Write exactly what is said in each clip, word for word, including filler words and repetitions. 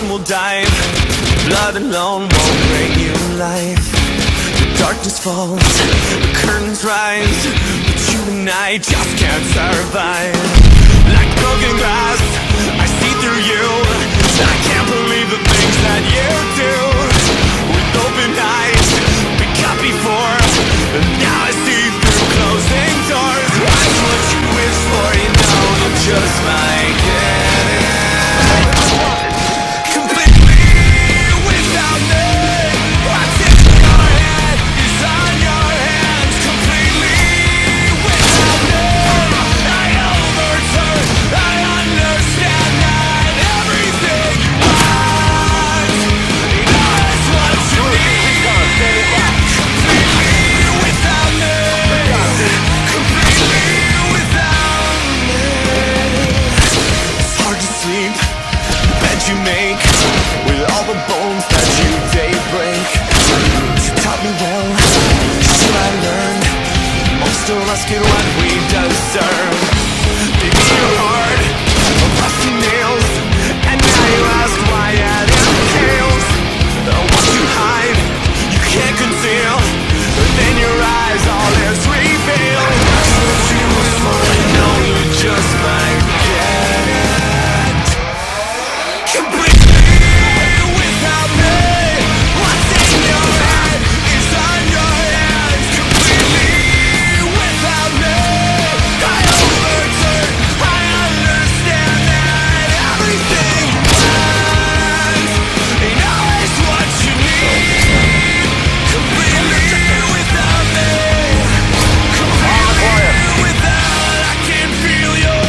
sun will dive. Blood alone won't bring you life. The darkness falls, the curtains rise, but you and I just can't survive. Like broken glass, I see through you. I can't believe the things that you do. With open eyes, we cut before, and now I see through closing doors. I'm what you wish for, you know you just might get it. Completely without me. What's in your head is on your hands. Completely without me. I overturn, I understand that everything you want, you know it's what you need. Completely without me. Completely without me. It's hard to sleep, the bed you make, with all the bones that you day break. You taught me well, should I learn? Most of us get what we deserve. Baby, you're hard, rusty nails, and now you ask why it entails. What you hide, you can't conceal, but then your eyes all is revealed. That's what you was for, I know you just might get it. Completely without me. What's in your head is on your hands. Completely without me. I overturn, I understand that everything you want, you know it's what you need. Completely without me. Completely without, I can feel your.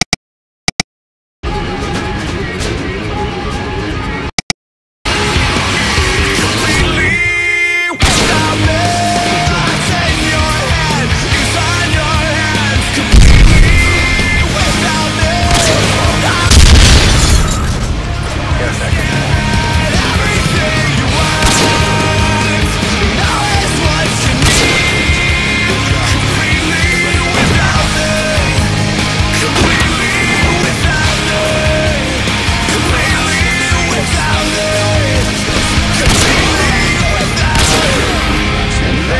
Completely without me. What's in your head is on your hands. Completely without me. Everything you want, you know it's what you need. Completely without me. Completely without me. Completely without me. Completely without me.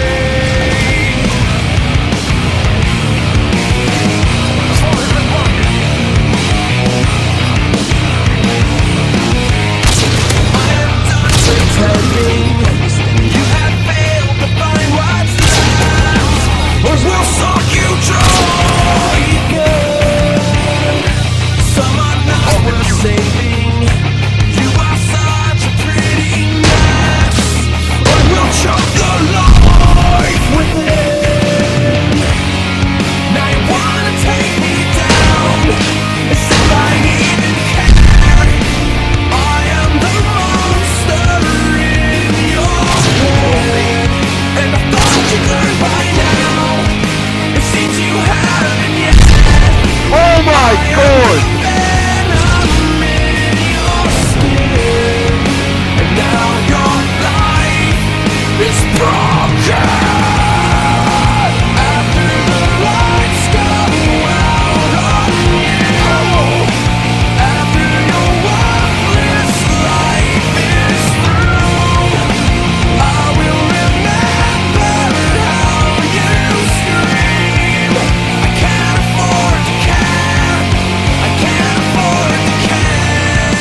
I am done pretending. You have failed to find what's left, or we'll suck you dry again. Some are not worth saving. You are such a pretty mess, or we'll choke the life within. Now you wanna take me down, as if I even care. I am the monster in your head, and I thought you'd learn by now. It seems you haven't yet. Oh my god! Venom in your skin, and now your life is broken. After the lights go out on you, after your worthless life is through, I will remember how you scream. I can't afford to care. I can't afford to care.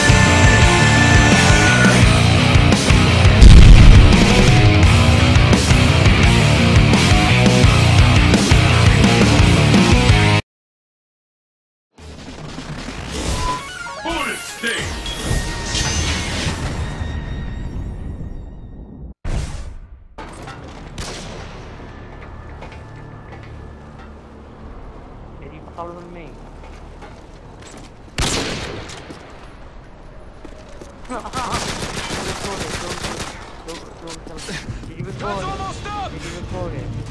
Did you follow me? Don't, don't, don't, don't tell me. Did you record it? Did you record it?